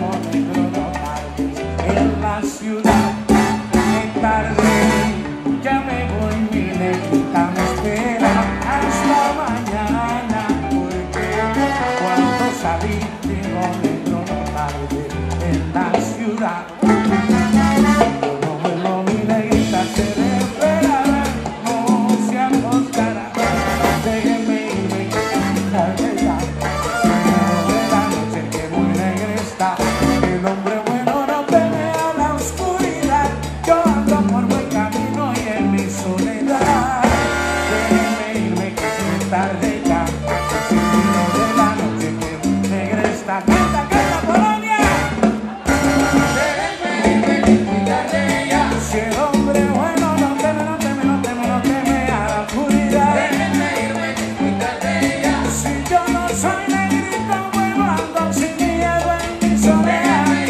negro no tardes en la ciudad. Es tarde, ya me voy, mi negrita me espera hasta mañana, porque cuando salí digo negro no tardes en la ciudad. No vuelvo, mi negrita se le esperará, no se acostará. Déjeme irme, tarde ya. El hombre bueno no teme a la oscuridad. Yo ando por buen camino y en mi soledad. Déjenme irme que es muy tarde ya. Es el vino de la noche que muy negra está. ¡Canta, canta, Polonia! Déjenme irme que es muy tarde ya. Si el hombre bueno no teme, no teme, no teme, no teme a la oscuridad. Déjenme irme que es muy tarde ya. Si yo no soy negrito bueno ando sin miedo en mi soledad.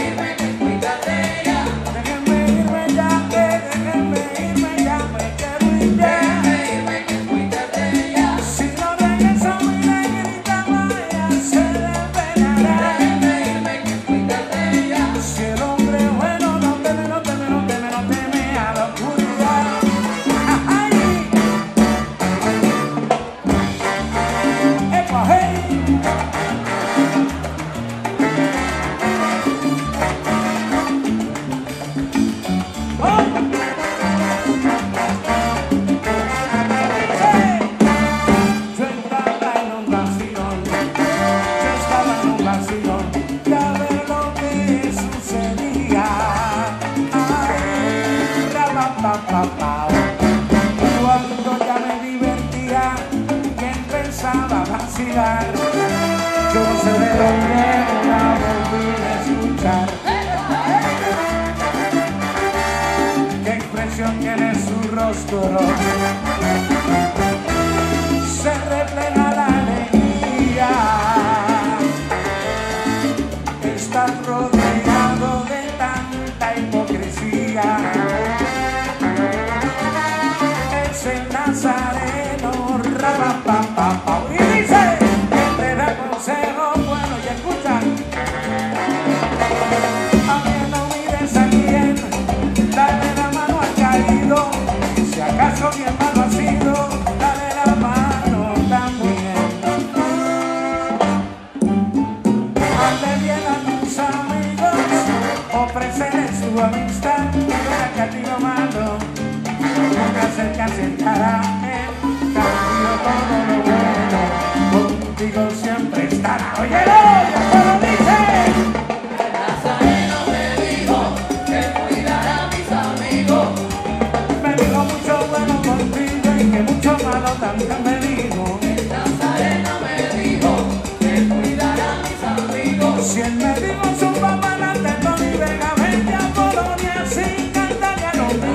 Cuando ya me divertía, que empezaba a vacilar, yo no sé de dónde la volví a escuchar. Qué expresión tiene su rostro, se refleja la alegría. Está rodeado de tanta hipocresía. El nazareno, rapapapapa, y dice que te da consejos buenos y escucha. A mí no mires a quién, dale la mano al caído. Si acaso bien malo ha sido, dale la mano también. Hazle bien a tus amigos, ofréceles tu amistad, para que a ti lo malo nunca se te acercará, en cambio todo lo bueno contigo siempre estará. ¡Óyelo! ¡Ya lo dice! El nazareno me dijo que cuidara a mis amigos. Me dijo mucho bueno contigo y que mucho malo también me dijo. El nazareno me dijo que cuidara a mis amigos. Si él me dijo su papá no te lo ni venga, vente a Polonia sin cantar ya no mío.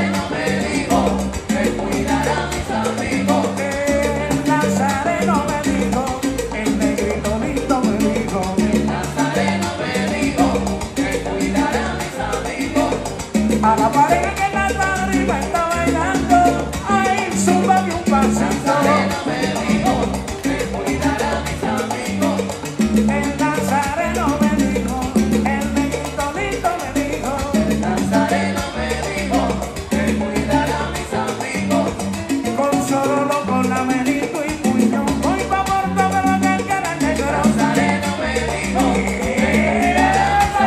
El nazareno me dijo, el negrito lindo me dijo. El nazareno me dijo que cuidara a mis amigos. A la pareja que está arriba está bailando, ahí súbame un pasito. El nazareno me dijo que cuidara a mis amigos. El nazareno me dijo, el negrito lindo me dijo. El nazareno me dijo que cuidara a mis amigos. Con solo con la menito y puño, voy pa' por todo lo que quiera el negro. El nazareno me dijo que cuidara a mis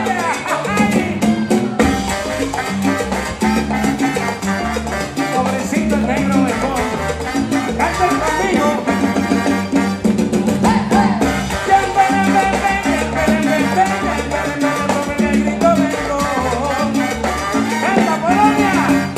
amigos. Pobrecito el negro mejor, canten conmigo. ¡Canta, Polonia!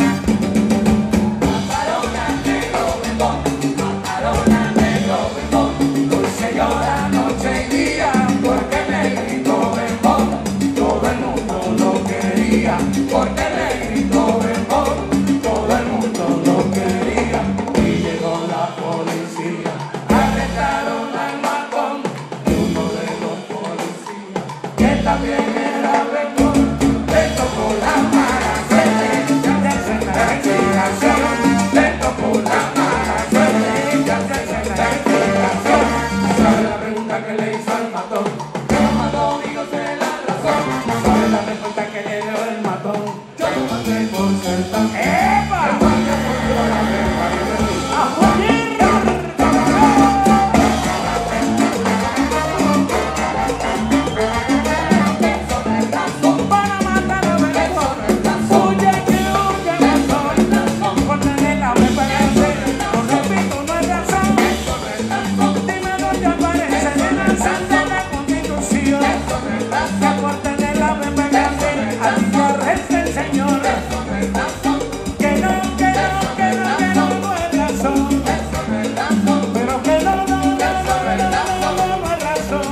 Macarona negro bembón, macarona negro bembón. Dulce llora noche y día porque el negrito bembón. Todo el mundo lo quería porque el negrito bembón. Todo el mundo lo quería. Y llegó la policía, arrestaron al matón y uno de los policías que también era bembón. Le tocó la mala suerte, ya te hacen la explicación. Le tocó la mala suerte, ya te hacen la explicación. ¿Sabe la pregunta que le hizo al matón? Que lo mató, digo, se la razón. la ven grande, a ti te resta el Señor. Que no es razón. Pero que no es razón.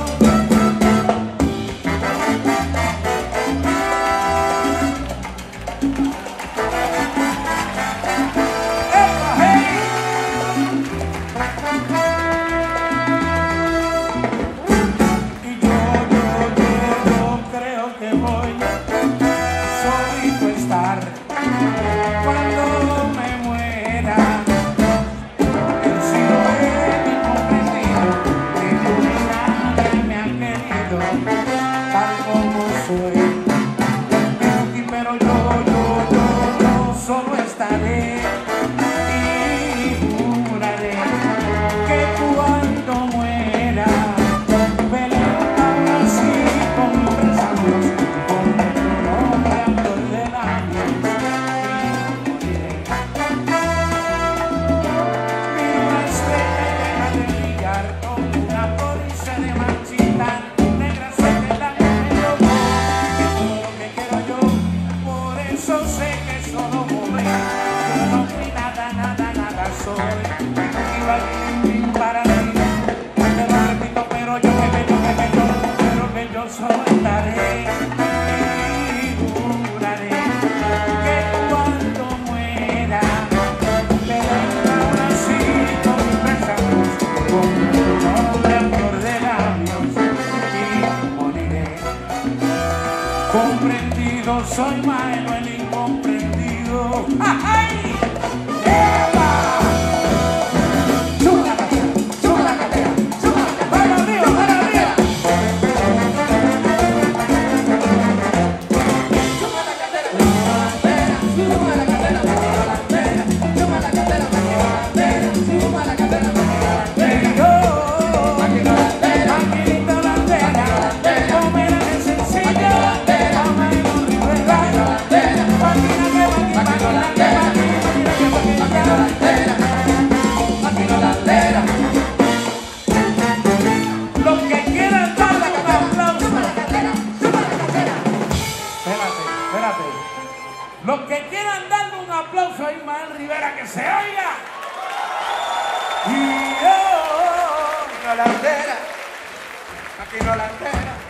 Cuando me muera, he sido el incomprendido, ni nadie me ha querido, tal como soy. Pero yo solo estaré y juraré que cuando muera, velaré así con mis años, con tu nombre a flor de labios. Sé que solo mover, yo no fui nada soy. Iba a para mí, te lo repito, pero pero que yo solo estaré y juraré que cuando muera, te dejaré así con mis pensamientos, con tu nombre a flor de labios y moriré. Comprendido soy malo el incomprendido. ¡Ay! ¡Eva! ¡Sube la cartera! ¡Sube la cartera! ¡Sube la cartera! ¡Para arriba! ¡Para arriba! ¡Sube la cartera! ¡Sube la cartera! ¡Sube la cartera! ¡Sube la cartera! Maquinita landera, comer es sencillo. Los que quieran darle un aplauso. Espérate. Los que quieran darle un aplauso a Ismael Rivera, que se oiga. Y yo, Landera, aquí no landera.